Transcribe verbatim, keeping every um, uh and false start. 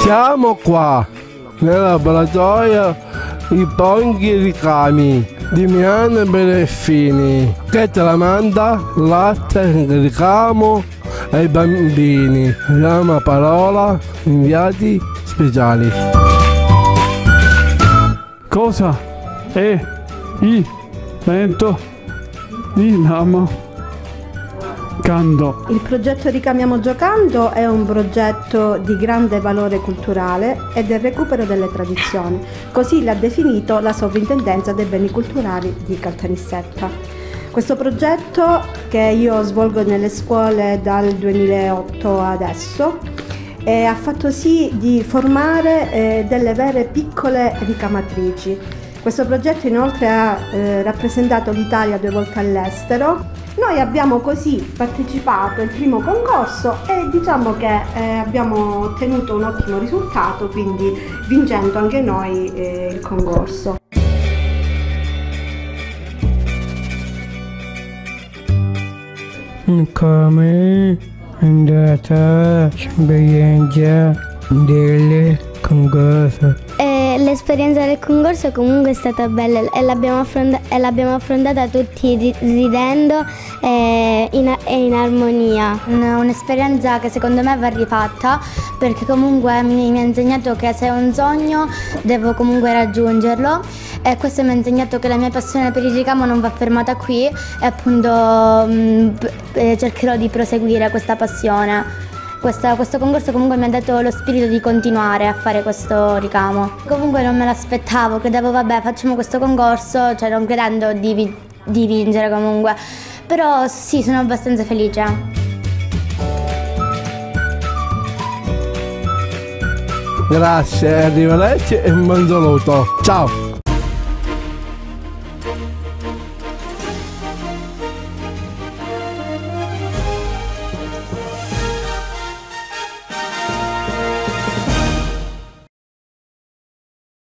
Siamo qua nel laboratorio i Ponghi Ricami di Miano Beneffini che tramanda latte di ricamo ai bambini. Diamo la parola inviati speciali. Cosa è il vento Dinamo Cando? Il progetto Ricamiamo Giocando è un progetto di grande valore culturale e del recupero delle tradizioni, così l'ha definito la Sovrintendenza dei Beni Culturali di Caltanissetta. Questo progetto, che io svolgo nelle scuole dal duemilaotto adesso, eh, ha fatto sì di formare eh, delle vere piccole ricamatrici. Questo progetto inoltre ha eh, rappresentato l'Italia due volte all'estero. Noi abbiamo così partecipato al primo concorso e diciamo che eh, abbiamo ottenuto un ottimo risultato, quindi vincendo anche noi eh, il concorso. Come è andata l'esperienza del concorso? Eh, l'esperienza del concorso comunque è stata bella e l'abbiamo, affronta- e l'abbiamo affrontata tutti ri- ridendo e in, e in armonia. Un'esperienza che secondo me va rifatta, perché comunque mi, mi ha insegnato che se ho un sogno devo comunque raggiungerlo, e questo mi ha insegnato che la mia passione per il ricamo non va fermata qui e appunto mh, p- cercherò di proseguire questa passione. Questa, questo concorso comunque mi ha dato lo spirito di continuare a fare questo ricamo. Comunque non me l'aspettavo, credevo vabbè facciamo questo concorso, cioè non credendo di, vi- di vincere comunque, però sì, sono abbastanza felice. Grazie, arrivederci e un buon saluto. Ciao!